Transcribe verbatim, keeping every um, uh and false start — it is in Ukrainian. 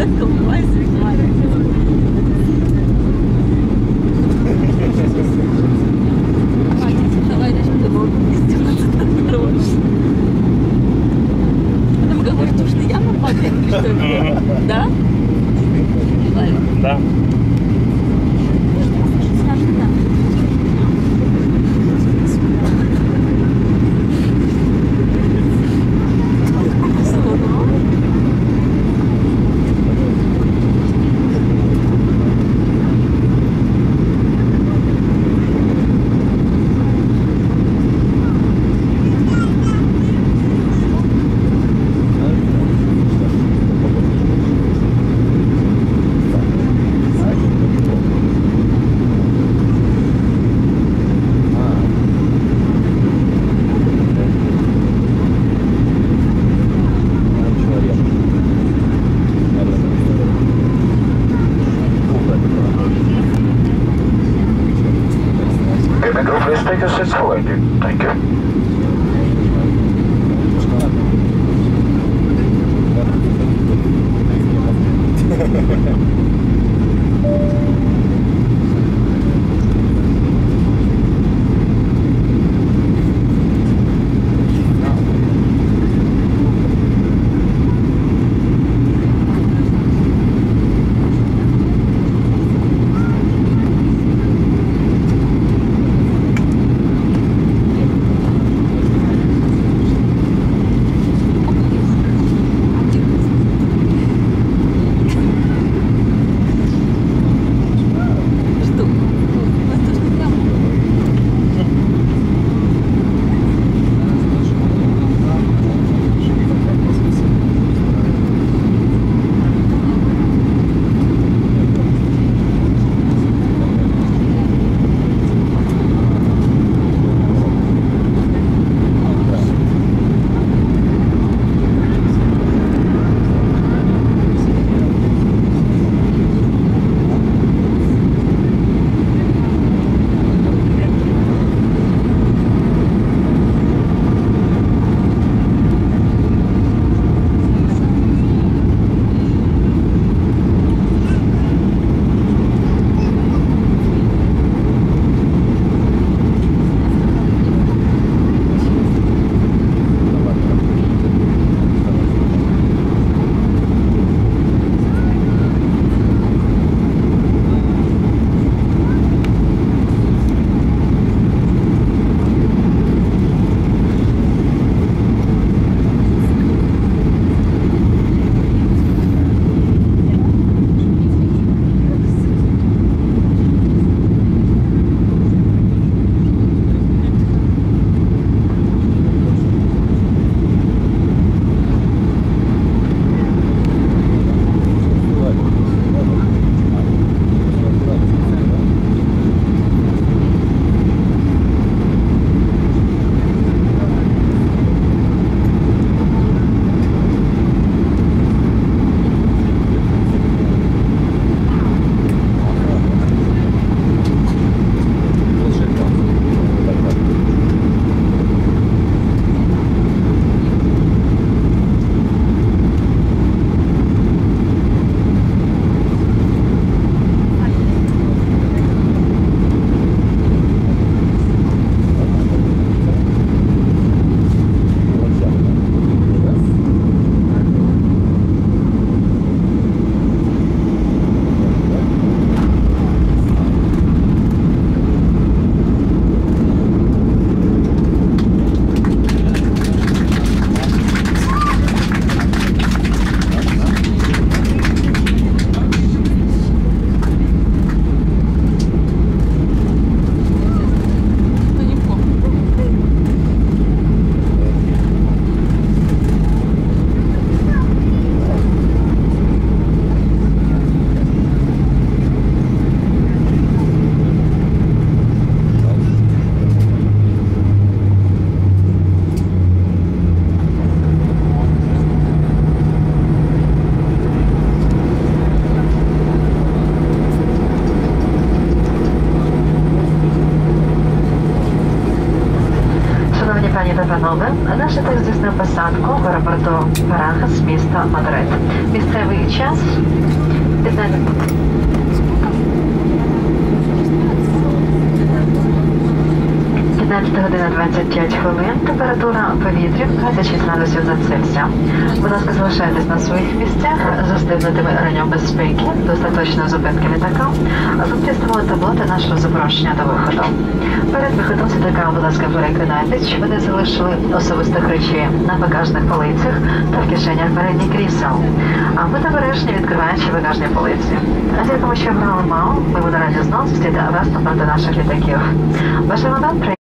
Колбасик маленький. Товарищ педагог, издеваться так нарочно. Потом говорит, что я нападаю, что ли? Да? Да. Thank you. Бarajas, місто Мадрид. Місцевий час п'ятнадцята година двадцять п'ять хвилин. Температура повітря двадцять шість градусів за Цельсія. Будь ласка, залишайтесь на своїх місцях з застебнутими ремнем безпеки до остаточної зупинки літака. Запустимо табло та нашого запрошення до виходу. Перед виходом з літака, будь ласка, переконайтесь, що ви не залишили особистих речей на багажних полицях та в кишенях передніх крісел. А будьте обережні, відкриваючи багажні полиці. Дякую, що брали мало. Ми будемо раді знову зустріти вас на борті наших літаків. Бажаємо вам